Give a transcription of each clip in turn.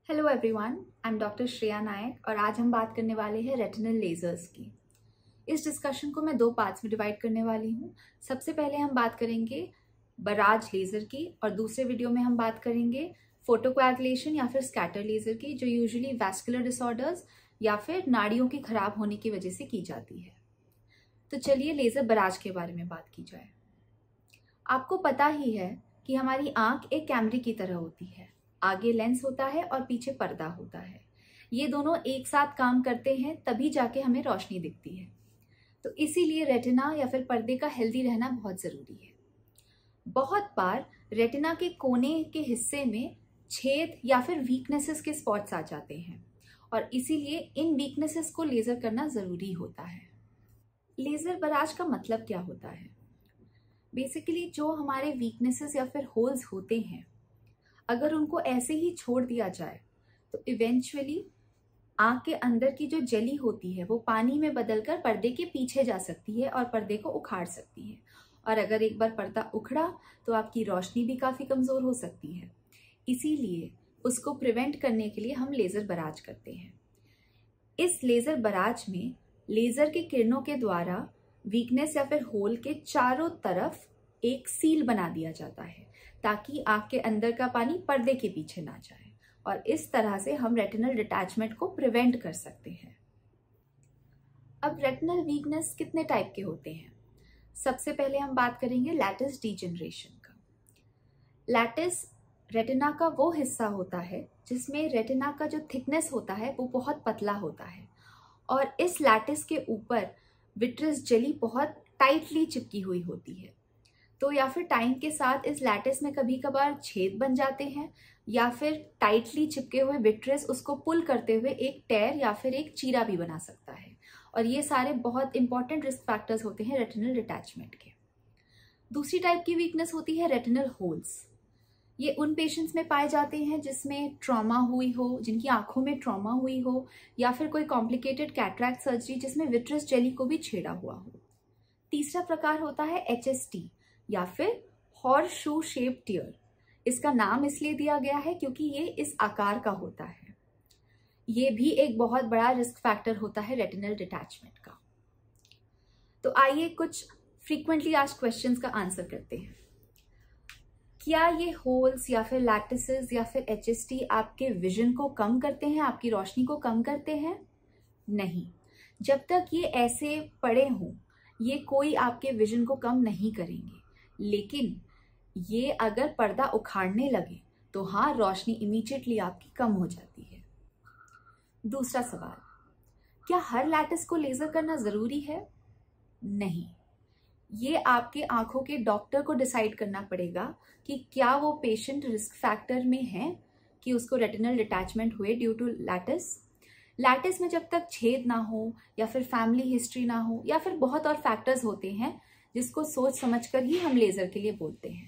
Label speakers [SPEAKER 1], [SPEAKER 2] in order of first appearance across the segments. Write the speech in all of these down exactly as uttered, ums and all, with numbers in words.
[SPEAKER 1] Hello everyone, I am doctor Shreya Nayak और आज हम बात करने वाले हैं रेटिनल लेजर्स की। इस डिस्कशन को मैं दो पार्ट्स में डिवाइड करने वाली हूँ। सबसे पहले हम बात करेंगे बराज लेज़र की और दूसरे वीडियो में हम बात करेंगे फोटोकोएगुलेशन या फिर स्कैटर लेज़र की, जो यूजुअली वैस्कुलर डिसऑर्डर्स या फिर नाड़ियों की खराब होने की वजह से की जाती है। तो चलिए लेज़र बराज के बारे में बात की जाए। आपको पता ही है कि हमारी आँख एक कैमरे की तरह होती है। आगे लेंस होता है और पीछे पर्दा होता है। ये दोनों एक साथ काम करते हैं तभी जाके हमें रोशनी दिखती है। तो इसीलिए रेटिना या फिर पर्दे का हेल्दी रहना बहुत ज़रूरी है। बहुत बार रेटिना के कोने के हिस्से में छेद या फिर वीकनेसेस के स्पॉट्स आ जाते हैं और इसीलिए इन वीकनेसेस को लेज़र करना ज़रूरी होता है। लेज़र बराज का मतलब क्या होता है? बेसिकली जो हमारे वीकनेसेस या फिर होल्स होते हैं, अगर उनको ऐसे ही छोड़ दिया जाए तो इवेंचुअली आँख के अंदर की जो जेली होती है वो पानी में बदलकर पर्दे के पीछे जा सकती है और पर्दे को उखाड़ सकती है। और अगर एक बार पर्दा उखड़ा तो आपकी रोशनी भी काफ़ी कमज़ोर हो सकती है। इसीलिए उसको प्रिवेंट करने के लिए हम लेज़र बराज करते हैं। इस लेज़र बराज में लेज़र के किरणों के द्वारा वीकनेस या फिर होल के चारों तरफ एक सील बना दिया जाता है ताकि आँख के अंदर का पानी पर्दे के पीछे ना जाए और इस तरह से हम रेटिनल डिटैचमेंट को प्रिवेंट कर सकते हैं। अब रेटिनल वीकनेस कितने टाइप के होते हैं? सबसे पहले हम बात करेंगे लैटिस डीजेनरेशन का। लैटिस रेटिना का वो हिस्सा होता है जिसमें रेटिना का जो थिकनेस होता है वो बहुत पतला होता है और इस लैटिस के ऊपर विट्रस जेली बहुत टाइटली चिपकी हुई होती है। तो या फिर टाइम के साथ इस लैटिस में कभी कभार छेद बन जाते हैं या फिर टाइटली चिपके हुए विट्रस उसको पुल करते हुए एक टेयर या फिर एक चीरा भी बना सकता है और ये सारे बहुत इंपॉर्टेंट रिस्क फैक्टर्स होते हैं रेटिनल डिटैचमेंट के। दूसरी टाइप की वीकनेस होती है रेटिनल होल्स। ये उन पेशेंट्स में पाए जाते हैं जिसमें ट्रॉमा हुई हो, जिनकी आंखों में ट्रॉमा हुई हो या फिर कोई कॉम्प्लिकेटेड कैटरैक्ट सर्जरी जिसमें विट्रस जेली को भी छेड़ा हुआ हो। तीसरा प्रकार होता है एच एस टी या फिर हॉर्स शू शेप टियर। इसका नाम इसलिए दिया गया है क्योंकि ये इस आकार का होता है। ये भी एक बहुत बड़ा रिस्क फैक्टर होता है रेटिनल डिटैचमेंट का। तो आइए कुछ फ्रीक्वेंटली आस्क्ड क्वेश्चंस का आंसर करते हैं। क्या ये होल्स या फिर लैटिसेस या फिर एच एस टी आपके विजन को कम करते हैं, आपकी रोशनी को कम करते हैं? नहीं, जब तक ये ऐसे पड़े हों ये कोई आपके विजन को कम नहीं करेंगे। लेकिन ये अगर पर्दा उखाड़ने लगे तो हाँ, रोशनी इमीडिएटली आपकी कम हो जाती है। दूसरा सवाल, क्या हर लैटिस को लेज़र करना ज़रूरी है? नहीं, ये आपके आंखों के डॉक्टर को डिसाइड करना पड़ेगा कि क्या वो पेशेंट रिस्क फैक्टर में है कि उसको रेटिनल डिटैचमेंट हुए ड्यू टू लैटिस। लैटिस में जब तक छेद ना हो या फिर फैमिली हिस्ट्री ना हो या फिर बहुत और फैक्टर्स होते हैं जिसको सोच समझकर ही हम लेज़र के लिए बोलते हैं।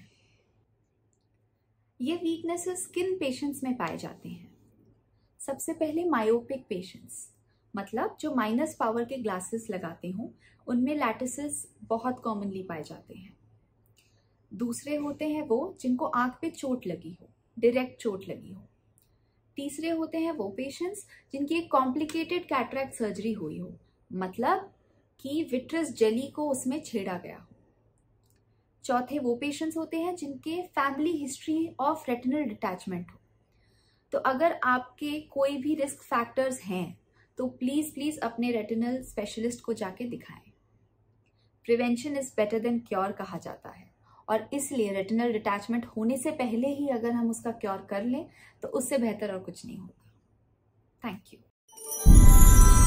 [SPEAKER 1] ये वीकनेसेस किन पेशेंट्स में पाए जाते हैं? सबसे पहले मायोपिक पेशेंट्स, मतलब जो माइनस पावर के ग्लासेस लगाते हों, उनमें लैटिसेस बहुत कॉमनली पाए जाते हैं। दूसरे होते हैं वो जिनको आंख पे चोट लगी हो, डायरेक्ट चोट लगी हो। तीसरे होते हैं वो पेशेंट्स जिनकी एक कॉम्प्लिकेटेड कैटरैक्ट सर्जरी हुई हो, मतलब कि विट्रस जेली को उसमें छेड़ा गया हो। चौथे वो पेशेंट्स होते हैं जिनके family history of retinal detachment हो। तो अगर आपके कोई भी रिस्क फैक्टर्स हैं तो प्लीज़ प्लीज़ अपने रेटिनल स्पेशलिस्ट को जाके दिखाएं। Prevention is better than cure कहा जाता है और इसलिए रेटिनल डिटैचमेंट होने से पहले ही अगर हम उसका क्योर कर लें तो उससे बेहतर और कुछ नहीं होगा। Thank you.